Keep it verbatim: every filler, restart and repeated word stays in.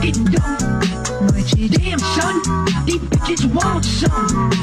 it don't. But you damn son, these bitches want some.